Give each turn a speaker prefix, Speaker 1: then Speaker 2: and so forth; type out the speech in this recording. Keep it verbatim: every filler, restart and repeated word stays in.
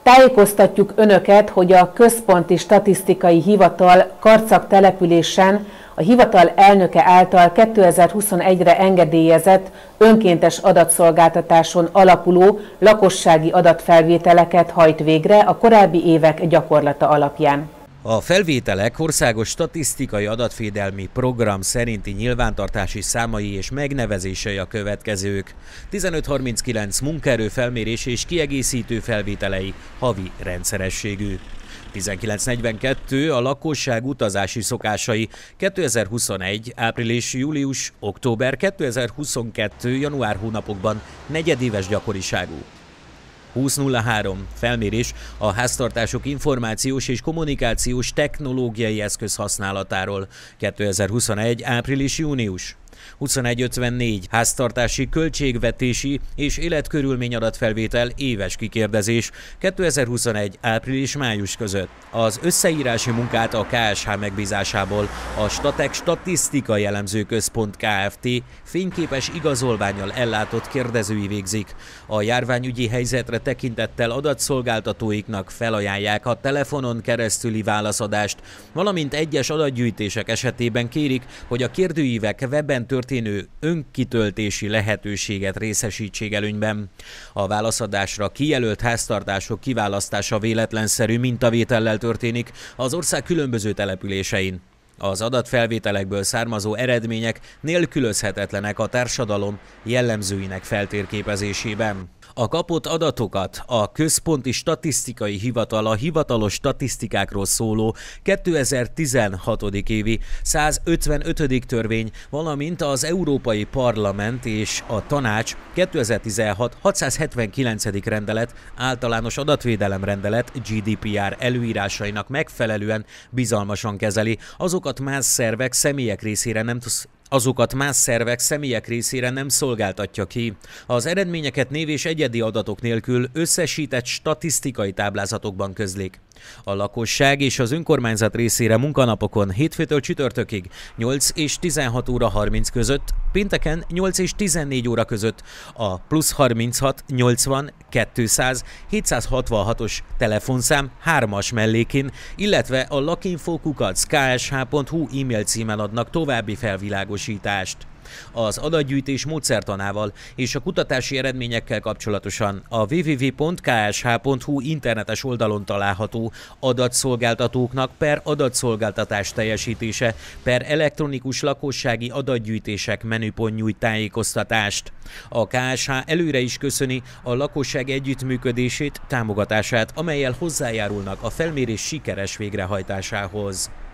Speaker 1: Tájékoztatjuk Önöket, hogy a Központi Statisztikai Hivatal Karcag településen a hivatal elnöke által kétezer-huszonegyre engedélyezett önkéntes adatszolgáltatáson alapuló lakossági adatfelvételeket hajt végre a korábbi évek gyakorlata alapján.
Speaker 2: A felvételek országos statisztikai adatvédelmi program szerinti nyilvántartási számai és megnevezései a következők. tizenöt harminckilenc munkaerő felmérés és kiegészítő felvételei havi rendszerességű. tizenkilenc negyvenkettő a lakosság utazási szokásai kétezer-huszonegy április, július, október, kétezer-huszonkettő január hónapokban negyedéves gyakoriságú. húsz nulla három felmérés a háztartások információs és kommunikációs technológiai eszköz használatáról kétezer-huszonegy április-június. huszonegy ötvennégy háztartási költségvetési és életkörülmény adatfelvétel éves kikérdezés kétezer-huszonegy április-május között. Az összeírási munkát a ká es há megbízásából a Statek Statisztikai Elemzőközpont Kft. Fényképes igazolvánnyal ellátott kérdezői végzik. A járványügyi helyzetre tekintettel adatszolgáltatóiknak felajánlják a telefonon keresztüli válaszadást, valamint egyes adatgyűjtések esetében kérik, hogy a kérdőívek webben történő önkitöltési lehetőséget részesítsék előnyben. A válaszadásra kijelölt háztartások kiválasztása véletlenszerű mintavétellel történik az ország különböző településein. Az adatfelvételekből származó eredmények nélkülözhetetlenek a társadalom jellemzőinek feltérképezésében. A kapott adatokat a Központi Statisztikai Hivatal a hivatalos statisztikákról szóló kétezer-tizenhat évi százötvenötödik törvény, valamint az Európai Parlament és a Tanács kétezer-tizenhat hatszázhetvenkilencedik rendelet, általános adatvédelem rendelet gé dé pé er előírásainak megfelelően bizalmasan kezeli, azokat más szervek személyek részére nem azokat más szervek személyek részére nem szolgáltatja ki. Az eredményeket név és egyedi adatok nélkül összesített statisztikai táblázatokban közlik. A lakosság és az önkormányzat részére munkanapokon hétfőtől csütörtökig nyolc és tizenhat óra harminc között, pénteken nyolc és tizennégy óra között a plusz harminchat nyolcvan kétszáz hétszázhatvanhatos telefonszám hármas mellékén, illetve a lakinfo kukac ká es há pont hú e-mail címen adnak további felvilágosítást. Az adatgyűjtés módszertanával és a kutatási eredményekkel kapcsolatosan a double-u double-u double-u pont ká es há pont hú internetes oldalon található adatszolgáltatóknak per adatszolgáltatás teljesítése per elektronikus lakossági adatgyűjtések menüpont nyújt tájékoztatást. A ká es há előre is köszöni a lakosság együttműködését, támogatását, amellyel hozzájárulnak a felmérés sikeres végrehajtásához.